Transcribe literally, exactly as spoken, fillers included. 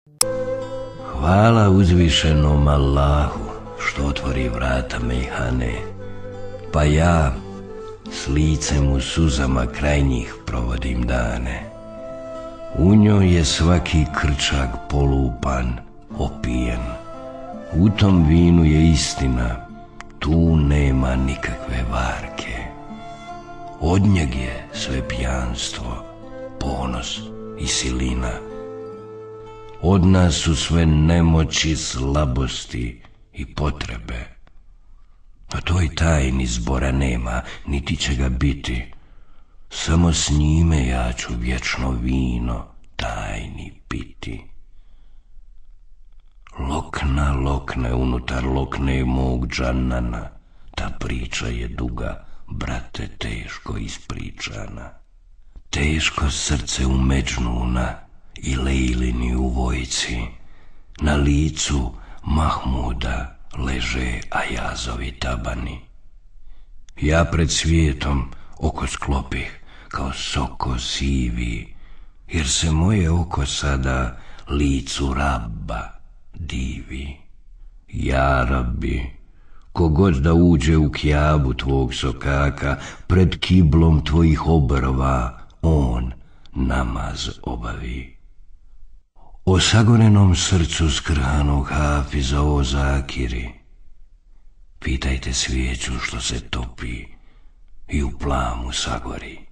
Hvala uzvišenom Allahu što otvori vrata mejhane, pa ja s licem u suzama kraj njih provodim dane. U njoj je svaki krčak polupan, opijen. U tom vinu je istina, tu nema nikakve varke. Od njeg je sve pijanstvo, ponos i silina. Od nas su sve nemoći, slabosti i potrebe. A toj tajni zbora nema, niti će ga biti. Samo s njime ja ću vječno vino tajni piti. Lokna, lokne unutar lokne mog džanana, ta priča je duga, brate, teško ispričana. Teško srce u Međnuna i Lejlini u vojci, na licu Mahmuda leže Ajazovi tabani. Ja pred svijetom oko sklopih kao soko sivi, jer se moje oko sada licu Rabba divi. Ja Rabbi, kogod da uđe u kjabu tvog sokaka, pred kiblom tvojih obrva on namaz obavi. O sagorenom srcu skrhanog hafiza, o zakiri, pitajte svijeću što se topi i u plamu sagori.